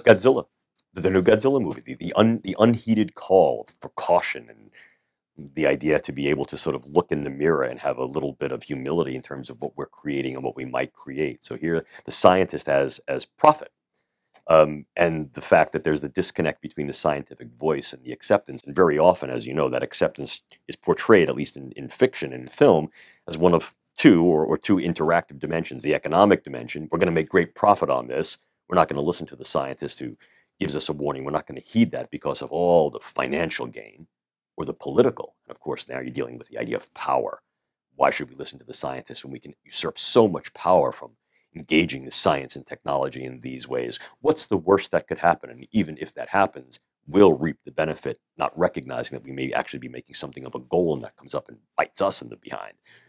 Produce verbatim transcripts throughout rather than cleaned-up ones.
Godzilla, the new Godzilla movie, the the, un, the unheeded call for caution and the idea to be able to sort of look in the mirror and have a little bit of humility in terms of what we're creating and what we might create. So here, the scientist as as prophet, um, and the fact that there's the disconnect between the scientific voice and the acceptance. And very often, as you know, that acceptance is portrayed, at least in, in fiction and film, as one of two or, or two interactive dimensions. The economic dimension, we're going to make great profit on this. We're not going to listen to the scientist who gives us a warning. We're not going to heed that because of all the financial gain, or the political. And of course, now you're dealing with the idea of power. Why should we listen to the scientists when we can usurp so much power from engaging the science and technology in these ways? What's the worst that could happen? And even if that happens, we'll reap the benefit, not recognizing that we may actually be making something of a goal and that comes up and bites us in the behind.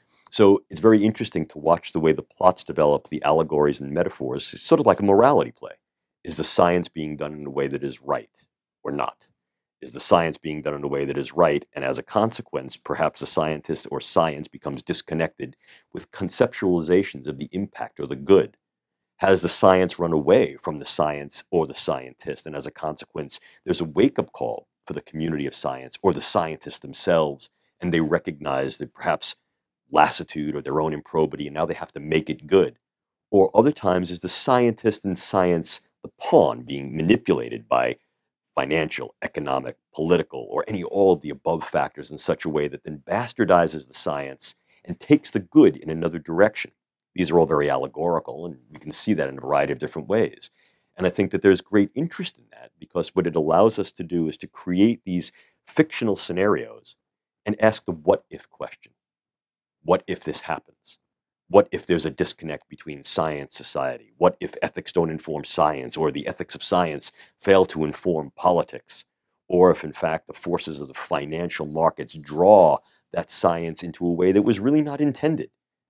So it's very interesting to watch the way the plots develop, the allegories and metaphors. It's sort of like a morality play. Is the science being done in a way that is right or not? Is the science being done in a way that is right? And as a consequence, perhaps a scientist or science becomes disconnected with conceptualizations of the impact or the good. Has the science run away from the science or the scientist? And as a consequence, there's a wake-up call for the community of science or the scientists themselves, and they recognize that perhaps lassitude or their own improbity, and now they have to make it good. Or other times is the scientist and science the pawn being manipulated by financial, economic, political, or any all of the above factors in such a way that then bastardizes the science and takes the good in another direction. These are all very allegorical, and we can see that in a variety of different ways. And I think that there's great interest in that because what it allows us to do is to create these fictional scenarios and ask the what-if question. What if this happens? What if there's a disconnect between science, society? What if ethics don't inform science, or the ethics of science fail to inform politics? Or if, in fact, the forces of the financial markets draw that science into a way that was really not intended?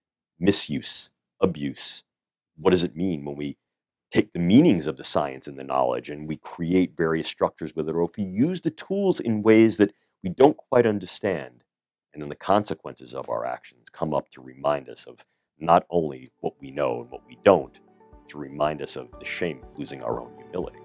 Misuse, abuse. What does it mean when we take the meanings of the science and the knowledge and we create various structures with it, or if we use the tools in ways that we don't quite understand, and then the consequences of our actions come up to remind us of not only what we know and what we don't, to remind us of the shame of losing our own humility.